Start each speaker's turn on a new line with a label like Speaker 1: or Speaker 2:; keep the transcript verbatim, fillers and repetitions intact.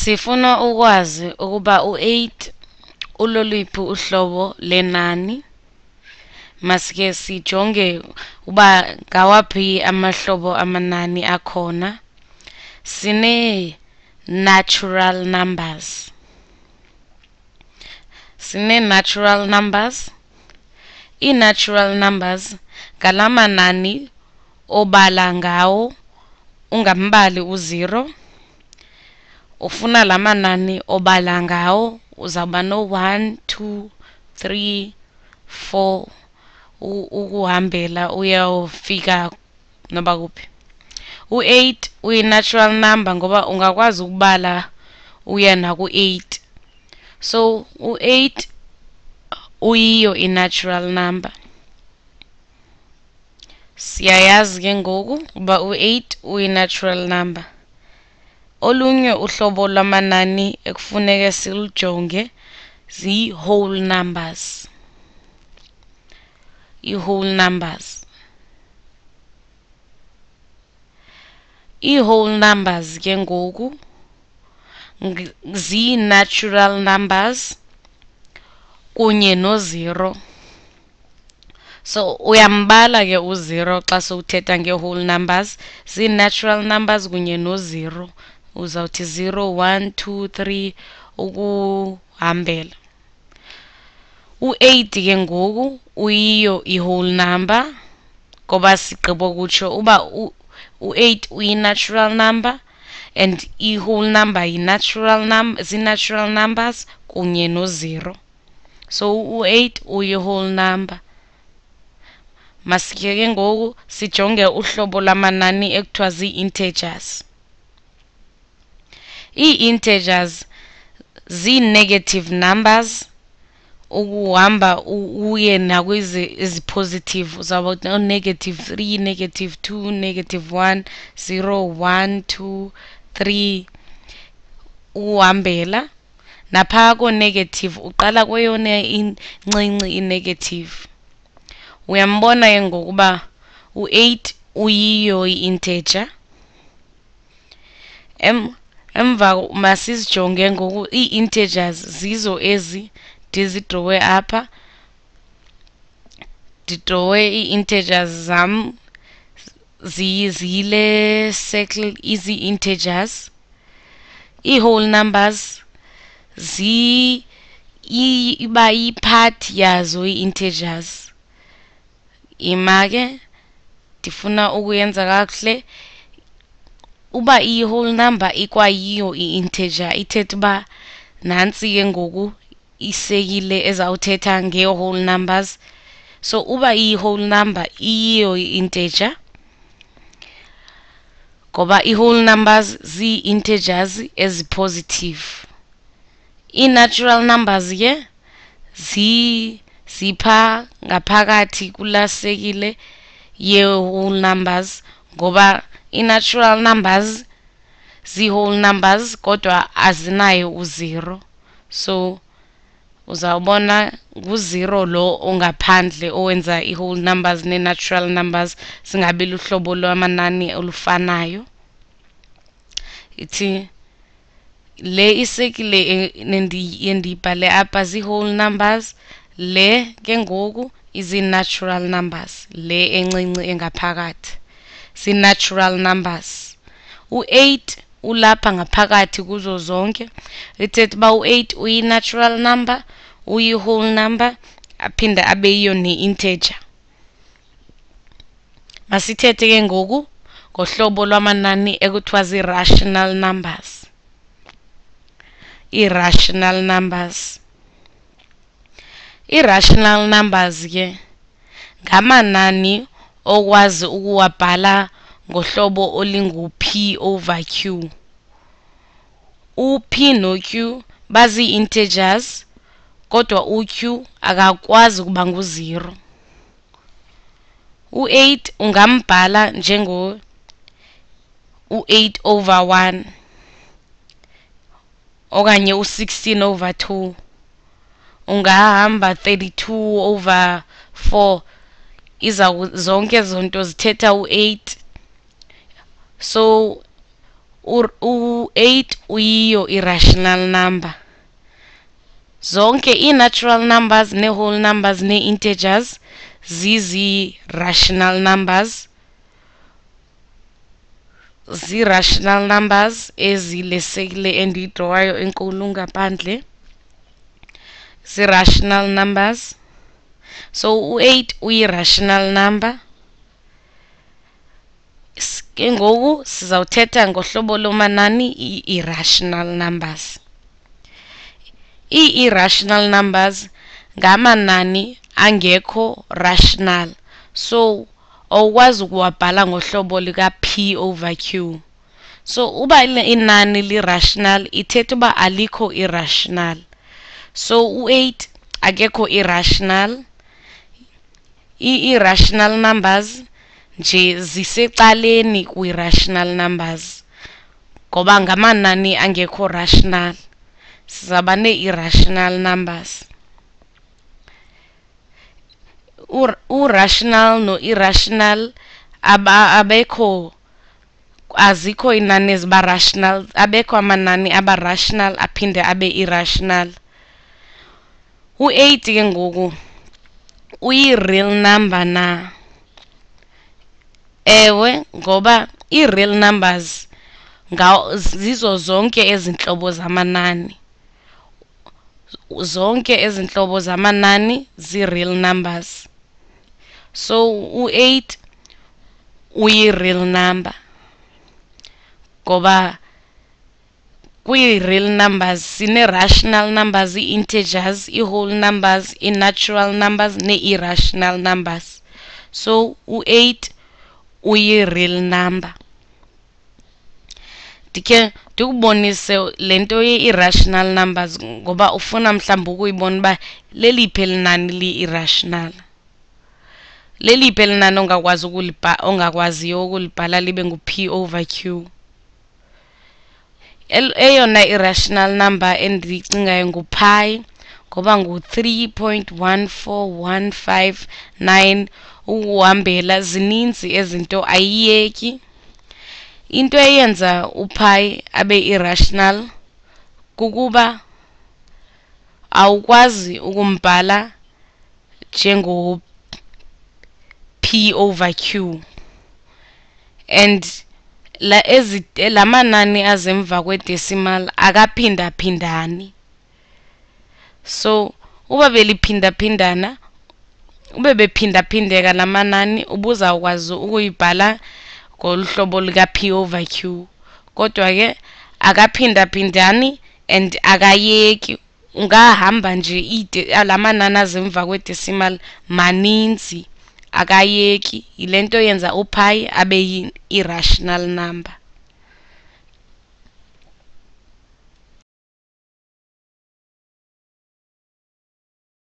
Speaker 1: Sifuna ukwazi ukuba u-eight uloliphi uhlobo lenani. Masike sijonge uba ngawaphi amahlobo amanani akhona. Sine natural numbers. Sine natural numbers. I-natural numbers ngalamanani obala ngawo ungambali u-zero. Ufuna lamanani obala ngawo uzawuba no one, two, three, four ukuhambela uyawufika noba kuphi. U-eight uyi-natural number ngoba ungakwazi ukubala uya naku-eight. So u-eight uyiyo i-natural number. Siyayazi ke ngoku uba u-eight uyi-natural number. Olunye uhlobo lwamanani ekufuneka silujonge zi-whole numbers. I-whole numbers. I-whole numbers ke ngoku zi-natural numbers kunye no-zero. So uyambala ke u-zero xa sowuthetha nge-whole numbers. Zi-natural numbers kunye no-zero. Uzawuthi zero, one, two, three ukuhambela. U-eight ke ngoku uyiyo i-whole number ngoba sigqibo kutsho uba u-eight uyi-natural number and i-whole number yi-natural number, zi-natural numbers kunye no-zero. So u-eight uyi-whole number. Masike ke ngoku sijonge uhlobo lwamanani ekuthiwa zii-integers. Ii-integers zii-negative numbers ukuhamba uye nakwizi ezi-positive. Uzawuba no-negative three, negative two, negative one, zero, one, two, three ukuhambela. Naphaa koo-negative uqala kweyona incinci i-negative. Uyambona ke ngokuba u-eight uyiyo i-integer. Em emva masizijonge ngoku ii-integers zizo ezi ndizidrowe apha. Ndidrowe ii-integers zam ziyile circle izi-integers. Ii-whole numbers zi iba yi-part yazo ii-integers. Ima ke ndifuna ukuyenza kakuhle. Uba iyi-whole number ikwayiyo i-integer ithetha uba nantsi ke ngoku isekile ezawuthetha ngee-whole numbers. So uba iyi-whole number iyiyo i-integer ngoba ii-whole numbers zii-integers ezi-positive. Ii-natural numbers ke zipha ngaphakathi kulasekile yee-whole numbers ngoba ii-natural numbers zii-whole numbers kodwa azinayo u-zero. So uzawubona ngu-zero lo ongaphandle owenza ii-whole numbers nee-natural numbers zingabi luhlobo lwamanani olufanayo. Ithi le isekile endiyibhale apha zii-whole numbers. Le ke ngoku izi-natural numbers. Le encinci engaphakathi zii-natural numbers. U-eight ulapha ngaphakathi kuzo zonke. Ithetha uba u-eight uyi-natural number, uyi-whole number, aphinde abe yiyo ne-integer. Masithethe ke ngoku ngohlobo lwamanani ekuthiwa zii-rational numbers. Ii-rational numbers. Ii-rational numbers ke ngamanani okwazi ukuwabhala ngohlobo olingu-P over Q. U-P no-Q bazii-integers kodwa u-Q akakwazi ukuba ngu-zero. U-eight ungambhala njengo u-eight over one okanye u-sixteen over two. Ungahamba thirty-two over four. Iza zonke zonto zithetha u-eight. So u-eight uyiyo i-rational number. Zonke i-natural numbers ne-whole numbers ne-integers zizi-rational numbers. Zi-rational numbers ezilesekile endiyidrawayo enkulu ngaphandle. Zi-rational numbers. So u-eight uyi-rational number. Ke ngoku sizawuthetha ngohlobo lomanani i-irrational numbers. I-irrational numbers ngamanani angekho rational. So awukwazi ukuwabhala ngohlobo lika P over Q. So uba inani li-rational ithetha uba alikho irrational. So u-eight akekho irrational. I-irrational numbers nje zisecaleni kwi-rational numbers ngoba ngamanani angekho rational. Sizaba ne-irrational numbers. U-rational no-irrational aba abekho azikho inani eziba rational. Abekho amanani aba rational aphinde abe irrational. U-eight ke ngoku uyi-real number na? Ewe, ngoba i-real numbers zizo zonke ezinhlobo zamanani. Zonke ezinhlobo zamanani zi-real numbers. So u-eight uyi-real number ngoba kwi-real numbers sine-rational numbers, i-integers, i-whole numbers, i-natural numbers ne-irrational numbers. So u-eight uyi-real number. Ndike ndikubonise lento ye-irrational numbers ngoba ufuna mhlawumbi ukuyibona uba leliphi elinani li-irrational. Leliphi elinani ongakwazi ukulibhala ongakwaziyo ukulibhala libe ngu-P over Q. Eyona irrational number endicingayo ngu-pi ngoba ngu-three point one four one five nine. Ukuhambela zininzi ezinto ayiyeki. Into eyenza u-pi abe irrational kukuba awukwazi ukumbhala njengo P over Q, and la ezi lamanani azemva kwe-decimal akaphinda phindani. So uba beliphinda phindana ube bephinda phindeka lamanani ubuzawukwazi ukuyibhala ngoluhlobo lika P over Q. Kodwa ke akaphinda phindani and akayeki. Ungahamba nje lamanani azemva kwe-decimal maninzi akayeki. Ilento yenza u-pi abe irrational number.